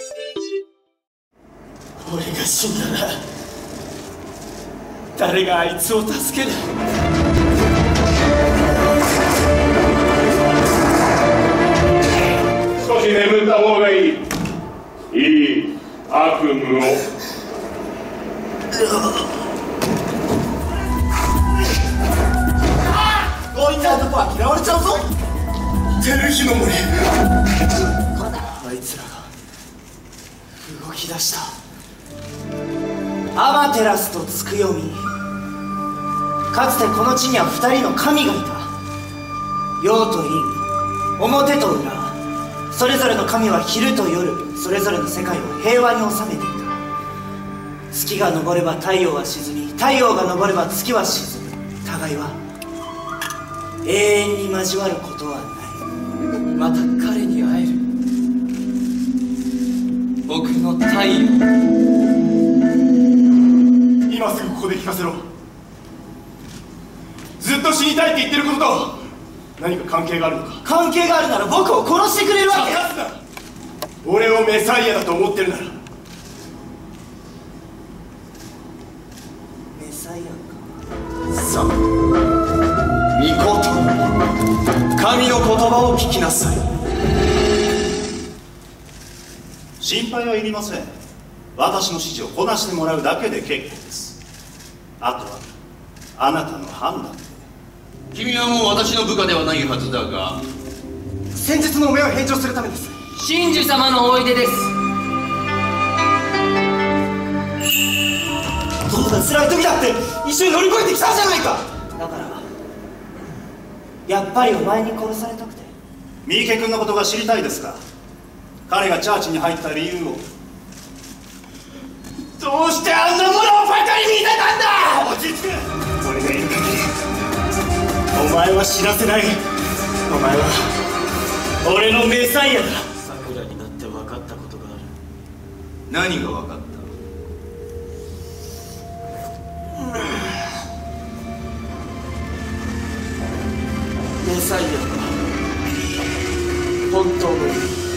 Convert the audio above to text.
俺が死んだら誰があいつを助ける？ 少し眠った方がいい。いい悪夢を。 こういった男は嫌われちゃうぞ。照日の森。あいつらが動き出した。アマテラスとツクヨミ。かつてこの地には2人の神がいた。陽と陰、表と裏。それぞれの神は昼と夜、それぞれの世界を平和に収めていた。月が昇れば太陽は沈み、太陽が昇れば月は沈む。互いは永遠に交わることはない。また彼に会える。僕の太陽。今すぐここで聞かせろ。ずっと死にたいって言ってることと何か関係があるのか？関係があるなら僕を殺してくれるわけ。かすな。俺をメサイアだと思ってるなら。メサイアか。さあ、御事、神の言葉を聞きなさい。 心配はいりません。私の指示をこなしてもらうだけで結構です。あとはあなたの判断で。 君はもう私の部下ではないはずだが、 先日のお目を返上するためです。 真珠様のおいでです。 どんな辛い時だって一緒に乗り越えてきたじゃないか。だからやっぱりお前に殺されたくて。 三池君のことが知りたいですか？彼がチャーチに入った理由を。 どうしてあんなものをバカに見せたんだ。 落ち着け。 俺がいる限りお前は死なせない。お前は俺のメサイアだ。桜になって分かったことがある。 何が分かった？ メサイアは本当の意味。